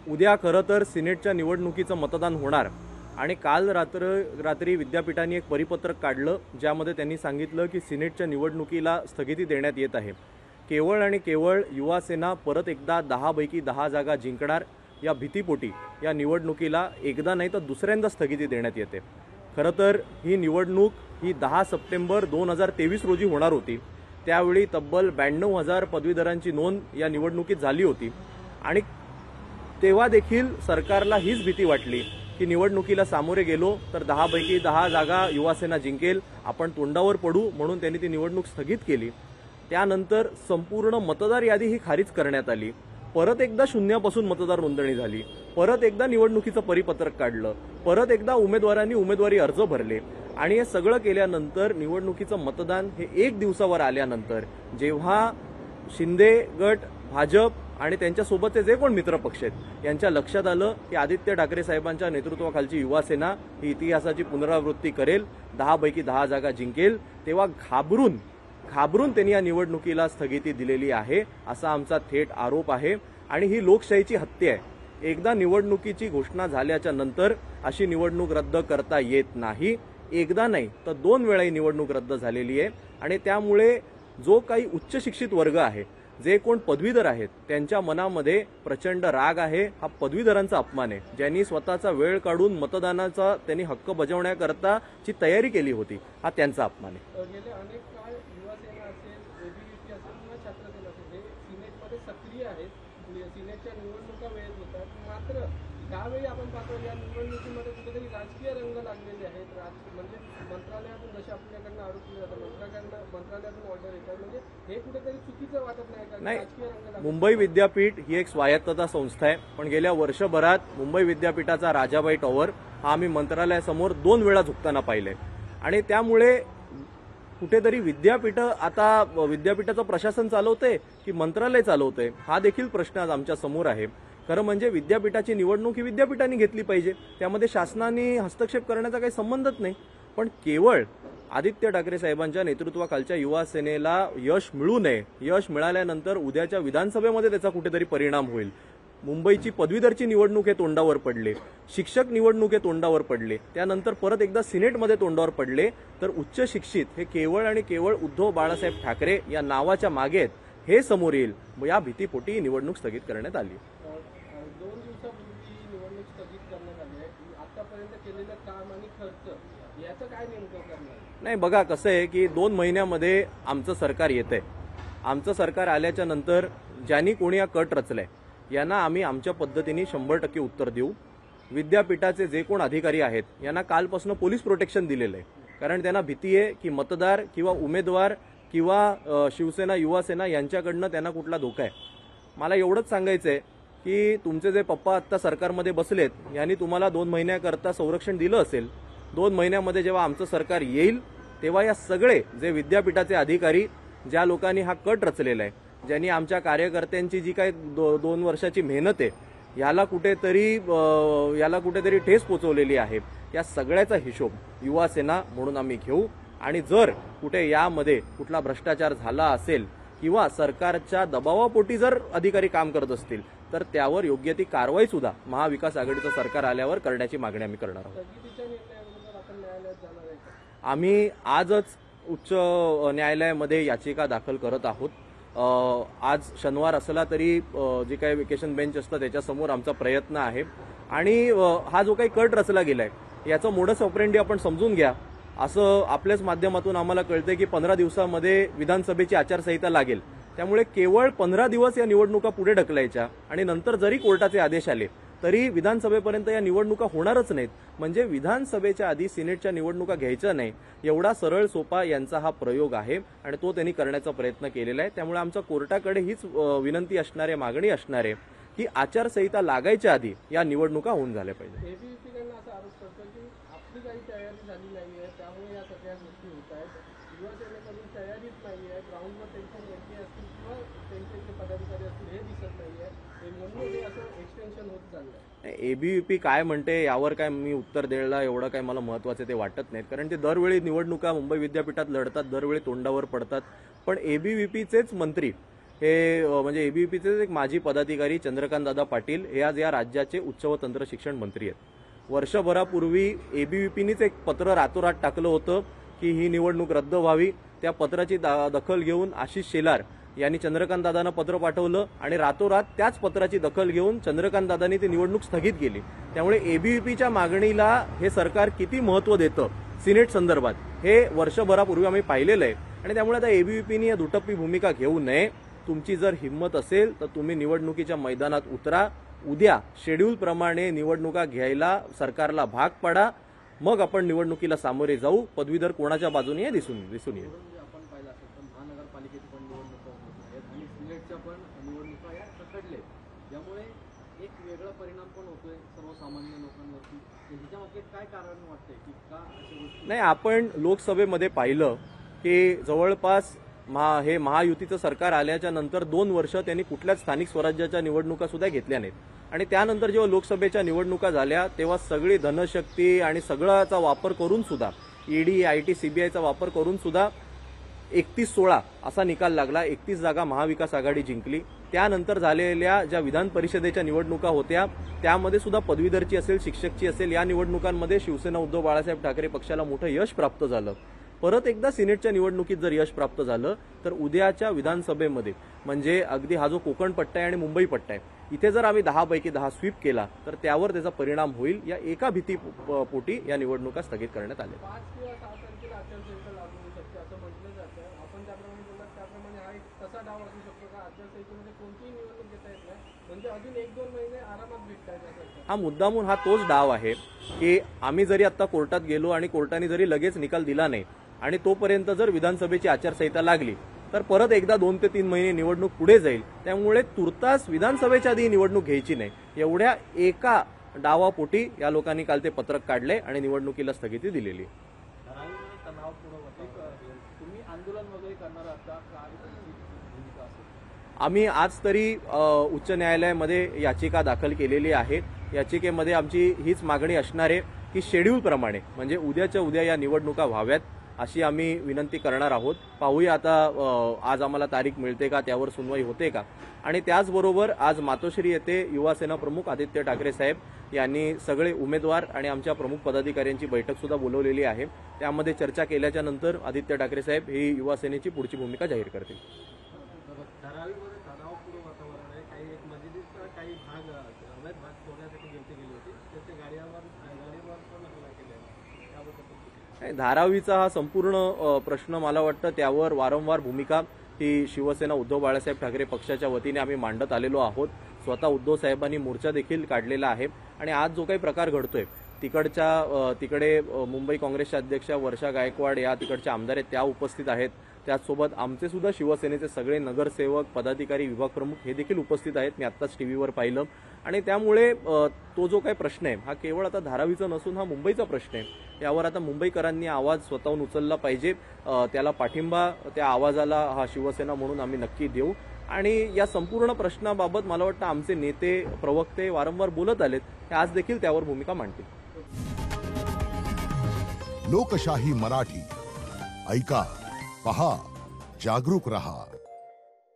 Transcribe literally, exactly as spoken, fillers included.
उद्या खरं तर सिनेटच्या निवडणुकीचं मतदान होणार आणि काल रात्र रात्री विद्यापीठाने एक परिपत्रक काढलं ज्यामध्ये त्यांनी सांगितलं की सिनेटच्या निवडणुकीला स्थगिती देण्यात येत आहे। केवळ आणि केवळ युवा सेना परत एकदा दहा पैकी दहा जागा जिंकणार या भीतीपोटी या निवडणुकीला एकदा नाही तर दुसऱ्यांदा स्थगिती देण्यात येते। खरं तर ही निवडणूक ही दहा सप्टेंबर दोन हजार तेवीस रोजी होणार होती। त्यावेळी तब्बल ब्याण्णव हजार पदवीधरांची नोंद या निवडणुकीत झाली होती आणि तेव्हा देखील सरकारला हीच भीती वाटली की निवडणुकीला सामोरे गेलो तर दहा पैकी दहा जागा युवासेना जिंकेल, आपण तोंडावर पडू, म्हणून त्यांनी ती निवडणूक स्थगित केली। त्यानंतर संपूर्ण मतदार यादी ही खारिज करण्यात आली। परत एकदा शून्यापासून मतदार नोंदणी झाली, परत एकदा निवडणुकीचं परिपत्रक काढलं, परत एकदा उमेदवारांनी उमेदवारी अर्ज भरले आणि हे सगळं केल्यानंतर निवडणुकीचं मतदान हे एक दिवसावर आल्यानंतर जेव्हा शिंदे गट, भाजप आणि त्यांच्यासोबतचे जे कोण मित्रपक्ष आहेत यांच्या लक्षात आलं की आदित्य ठाकरे साहेबांच्या नेतृत्वाखालची युवासेना ही इतिहासाची पुनरावृत्ती करेल, दहा पैकी दहा जागा जिंकेल, तेव्हा घाबरून घाबरून त्यांनी या निवडणुकीला स्थगिती दिलेली आहे असा आमचा थेट आरोप आहे। आणि ही लोकशाहीची हत्या आहे। एकदा निवडणुकीची घोषणा झाल्याच्या नंतर अशी निवडणूक रद्द करता येत नाही। एकदा नाही तर दोन वेळा ही निवडणूक रद्द झालेली आहे आणि त्यामुळे जो काही उच्च शिक्षित वर्ग आहे, जे कोण पदवीधर आहेत, त्यांच्या मनामध्ये प्रचंड राग आहे। हा पदवीधरांचा अपमान आहे। ज्यांनी स्वतःचा वेळ काढून मतदानाचा त्यांनी हक्क बजावण्याकरताची तयारी केली होती, हा त्यांचा अपमान आहे। गेले अनेक काळ युवासेना असेल, एबीव्हीपी असेल किंवा छात्रसेना असेल हे सिनेटमध्ये सक्रिय आहेत, सिनेटच्या निवडणुका वेळेत होतात। मात्र यावेळी आपण पाहतो या निवडणुकीमध्ये कुठेतरी राजकीय रंग लागलेले आहेत। म्हणजे मंत्रालयातून जसे आपल्याकडनं आरोप केले जातात, मंत्रालयाकडनं मंत्रालयातून ऑर्डर येतात, म्हणजे हे कुठेतरी चुकीचं वाटत नाही का? नाही, मुंबई विद्यापीठ ही एक स्वायत्तता संस्था आहे, पण गेल्या वर्षभरात मुंबई विद्यापीठाचा राजाबाई टॉवर हा आम्ही मंत्रालयासमोर दोन वेळा झुकताना पाहिलंय आणि त्यामुळे कुठेतरी विद्यापीठ आता विद्यापीठाचं प्रशासन चालवते की मंत्रालय चालवते हा देखील प्रश्न आज आमच्या समोर आहे। खरं म्हणजे विद्यापीठाची निवडणूक ही विद्यापीठाने घेतली पाहिजे, त्यामध्ये शासनाने हस्तक्षेप करण्याचा काही संबंधच नाही। पण केवळ आदित्य ठाकरे साहेबांच्या नेतृत्वाखालच्या युवा सेनेला यश मिळू नये, यश मिळाल्यानंतर उद्याच्या विधानसभेमध्ये त्याचा कुठेतरी परिणाम होईल। मुंबईची पदवीधरची निवडणूक हे तोंडावर पडले, शिक्षक निवडणूक हे तोंडावर पडले, त्यानंतर परत एकदा सिनेटमध्ये तोंडावर पडले, तर उच्च शिक्षित हे केवळ आणि केवळ उद्धव बाळासाहेब ठाकरे या नावाच्या मागे आहेत हे समोर येईल। या भीतीपोटी ही निवडणूक स्थगित करण्यात आली। दोन दिवसापूर्वी निवडणूक स्थगित करण्यात आली आहे। आतापर्यंत केलेलं काम आणि खर्च याचं काय नेमकं करणार? नाही, बघा कसं आहे की दोन महिन्यामध्ये आमचं सरकार येतंय। आमचं सरकार आल्याच्या नंतर ज्यांनी कोणी हा कट रचलाय यांना आम्ही आमच्या पद्धतीने शंभर टक्के उत्तर देऊ। विद्यापीठाचे जे कोण अधिकारी आहेत यांना कालपासून पोलीस प्रोटेक्शन दिलेलं आहे, कारण त्यांना भीती आहे की मतदार किंवा उमेदवार किंवा शिवसेना युवासेना यांच्याकडनं त्यांना कुठला धोका आहे। मला एवढंच सांगायचं आहे की तुमचे जे पप्पा आत्ता सरकारमध्ये बसलेत यांनी तुम्हाला दोन महिन्याकरता संरक्षण दिलं असेल, दोन महिन्यामध्ये जेव्हा आमचं सरकार येईल तेव्हा या सगळे जे विद्यापीठाचे अधिकारी, ज्या लोकांनी हा कट रचलेला आहे, ज्यांनी आमच्या कार्यकर्त्यांची जी काही दो, दोन वर्षाची मेहनत आहे याला कुठेतरी याला कुठेतरी ठेस पोचवलेली आहे, या सगळ्याचा हिशोब युवा सेना म्हणून आम्ही घेऊ। आणि जर कुठे यामध्ये कुठला भ्रष्टाचार झाला असेल किंवा सरकारच्या दबावापोटी जर अधिकारी काम करत असतील तर त्यावर योग्य ती कारवाई सुद्धा महाविकास आघाडीचं सरकार आल्यावर करण्याची मागणी आम्ही करणार आहोत। आम्ही आजच उच्च न्यायालयामध्ये याचिका दाखल करत आहोत। आज शनिवार असला तरी जे काही वेकेशन बेंच असतं त्याच्यासमोर आमचा प्रयत्न आहे आणि हा जो काही कट रचला गेलाय याचं मोडस ऑपरेंडी आपण समजून घ्या। असं आपल्याच माध्यमातून आम्हाला कळतंय की पंधरा दिवसामध्ये विधानसभेची आचारसंहिता लागेल, त्यामुळे केवळ पंधरा दिवस या निवडणुका पुढे ढकलायच्या आणि नंतर जरी कोर्टाचे आदेश आले तरी विधानसभेपर्यंत या निवडणुका होणारच नाहीत। म्हणजे विधानसभेच्या आधी सिनेटच्या निवडणुका घ्यायच्या नाही एवढा सरळ सोपा यांचा हा प्रयोग आहे आणि तो त्यांनी करण्याचा प्रयत्न केलेला आहे। त्यामुळे आमचा कोर्टाकडे हीच विनंती असणार आहे, मागणी असणार आहे की आचारसंहिता लागायच्या आधी या निवडणुका होऊन झाल्या पाहिजे। एबीव्हीपीकडनं असा आरोप करतो की आपली काही तयारी झाली नाहीये, त्यामुळे या सगळ्या गोष्टी होत आहेत। युवासेनेकडून तयारीच नाहीये, ग्राउंडवर त्यांची नेते असतील किंवा त्यांचे जे पदाधिकारी असतील हे दिसत नाहीये, म्हणून हे असं एक्सटेन्शन होत चाललंय। एबीव्हीपी काय म्हणते यावर काय मी उत्तर द्यायला एवढं काय मला महत्वाचं ते वाटत नाही, कारण ते दरवेळी निवडणुका मुंबई विद्यापीठात लढतात, दरवेळी तोंडावर पडतात। पण एबीव्हीपीचेच मंत्री हे अ, म्हणजे एबीव्हीपीचे एक माजी पदाधिकारी चंद्रकांत दादा पाटील हे आज या राज्याचे उच्च व तंत्र शिक्षण मंत्री आहेत। वर्षभरापूर्वी एबीव्हीपीनीच एक पत्र रातोरात टाकलं होतं की ही निवडणूक रद्द व्हावी। त्या पत्राची दा- दखल घेऊन आशिष शेलार यांनी चंद्रकांत दादांना पत्र पाठवलं आणि रातोरात त्याच पत्राची दखल घेऊन चंद्रकांत दादांनी ती निवडणूक स्थगित केली। त्यामुळे एबीव्हीपीच्या मागणीला हे सरकार किती महत्त्व देतं सिनेट संदर्भात हे वर्षभरापूर्वी आम्ही पाहिलेलं आहे आणि त्यामुळे आता एबीव्हीपीने या दुटप्पी भूमिका घेऊ नये। तुमची जर हिंमत असेल तर तुम्ही निवडणुकीच्या मैदानात उतरा, उद्या शेड्यूल प्रमाणे निवडणुका घ्यायला सरकारला भाग पडा, मग आपण निवडणुकीला सामोरे जाऊ। पदवीधर कोणाच्या बाजूने हे दिसून दिसून येईल। आपण पाहिलं असेल तर महानगरपालिकेची पण निवडणुका होत आहेत आणि सिनेटच्या पण निवडणुका या रखडले, यामुळे एक वेगळा परिणाम पण होतोय सर्वसामान्य लोकांवरती। ह्याच्या मागे काय कारण वाटतंय की का अशा गोष्टी? नाही, आपण लोकसभेमध्ये पाहिलं की जवळपास महा हे महायुतीचं सरकार आल्याच्या नंतर दोन वर्ष त्यांनी कुठल्याच स्थानिक स्वराज्याच्या निवडणुका सुद्धा घेतल्या नाहीत आणि त्यानंतर जेव्हा लोकसभेच्या निवडणुका झाल्या तेव्हा सगळी धनशक्ती आणि सगळ्याचा वापर करून सुद्धा ईडी आयटी सीबीआयचा वापर करून सुद्धा एकतीस सोळा असा निकाल लागला। एकतीस जागा महाविकास आघाडी जिंकली। त्यानंतर झालेल्या ज्या विधान परिषदेच्या निवडणुका होत्या त्यामध्ये सुद्धा पदवीधरची असेल, शिक्षकची असेल, या निवडणुकांमध्ये शिवसेना उद्धव बाळासाहेब ठाकरे पक्षाला मोठं यश प्राप्त झालं। परत एकदा सिनेटच्या निवडणुकीत जर यश प्राप्त झालं तर उद्याच्या विधानसभेमध्ये म्हणजे अगदी हा जो कोकण पट्टा आहे आणि मुंबई पट्टा आहे इथे जर आम्ही दहा पैकी दहा स्वीप केला तर त्यावर त्याचा परिणाम होईल। या एका भीती पोटी या निवडणुका स्थगित करण्यात आल्या। पाच किंवा सहा तारखेला आचारसंहिता लागू होऊ शकते असं म्हटलं जातं। आपण त्याप्रमाणे बोललात त्याप्रमाणे हा एक तसा डाव असू शकतो का आचारसंहितेमध्ये कोणतीही निवडणूक घेता येत नाही, म्हणजे अजून एक दोन महिने आरामात भेटतायत यासाठी? हा मुद्दामून हा तोच डाव आहे की आम्ही जरी आता कोर्टात गेलो आणि कोर्टाने जरी लगेच निकाल दिला नाही आणि तोपर्यंत जर विधानसभेची आचारसंहिता लागली तर परत एकदा दोन ते तीन महिने निवडणूक पुढे जाईल। त्यामुळे तुर्तास विधानसभेच्या आधी निवडणूक घ्यायची नाही, एवढ्या एका डावापोटी या लोकांनी काल ते पत्रक काढले आणि निवडणुकीला स्थगिती दिलेली। तुम्ही आंदोलन वगैरे करणार आहात का? काय तुमची भूमिका असेल? आम्ही आज तरी अ, उच्च न्यायालयामध्ये याचिका दाखल केलेली आहे। याचिकेमध्ये आमची हीच मागणी असणार आहे की शेड्यूल प्रमाणे म्हणजे उद्याच्या उद्या या निवडणुका व्हाव्यात अशी आम्ही विनंती करणार आहोत। पाहूया आता अ, आज आम्हाला तारीख मिळते का, त्यावर सुनवाई होते का। आणि त्याचबरोबर आज मातोश्री येथे युवासेना प्रमुख आदित्य ठाकरे साहेब यांनी सगळे उमेदवार आणि आमच्या प्रमुख पदाधिकाऱ्यांची बैठक सुद्धा बोलवलेली आहे। त्यामध्ये चर्चा केल्याच्या नंतर आदित्य ठाकरे साहेब ही युवासेनेची पुढची भूमिका जाहीर करतील। धारावीमध्ये तणावपूर्ण वातावरण आहे। काही एक मशिदीचा काही भाग अवैध भाग सोडण्यासाठी गेली गेली होती, त्याच्या गाड्यावर गाडीवर पण हल्ला केला आहे, त्याबद्दल नाही, धारावीचा हा संपूर्ण अ, प्रश्न मला वाटतं त्यावर वारंवार भूमिका ही शिवसेना उद्धव बाळासाहेब ठाकरे पक्षाच्या वतीने आम्ही मांडत आलेलो आहोत। स्वतः उद्धव साहेबांनी मोर्चा देखील काढलेला आहे आणि आज जो काही प्रकार घडतोय तिकडच्या अ, तिकडे अ, मुंबई काँग्रेसच्या अध्यक्षा वर्षा गायकवाड या तिकडच्या आमदार आहेत, त्या उपस्थित आहेत। त्याचसोबत आमचे सुद्धा शिवसेनेचे सगळे नगरसेवक, पदाधिकारी, विभाग प्रमुख हे देखील उपस्थित आहेत, मी आत्ताच टीव्हीवर पाहिलं। आणि त्यामुळे अ, तो जो काही प्रश्न आहे हा केवळ आता धारावीचा नसून हा मुंबईचा प्रश्न आहे। यावर आता मुंबईकरांनी आवाज स्वतःहून उचलला पाहिजे। अ, त्याला पाठिंबा त्या आवाजाला हा शिवसेना म्हणून आम्ही नक्की देऊ आणि या संपूर्ण प्रश्नाबाबत मला वाटतं आमचे नेते, प्रवक्ते वारंवार बोलत आलेत, ते आज देखील त्यावर भूमिका मांडतील। लोकशाही मराठी ऐका, पहा, जागरूक रहा।